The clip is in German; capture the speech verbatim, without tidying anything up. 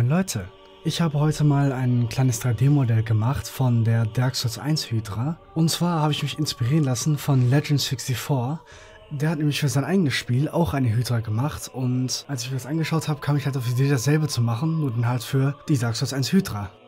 Moin Leute, ich habe heute mal ein kleines drei D-Modell gemacht von der Dark Souls eins Hydra. Und zwar habe ich mich inspirieren lassen von Legend vierundsechzig. Der hat nämlich für sein eigenes Spiel auch eine Hydra gemacht und als ich mir das angeschaut habe, kam ich halt auf die Idee, dasselbe zu machen, nur dann halt für die Dark Souls eins Hydra.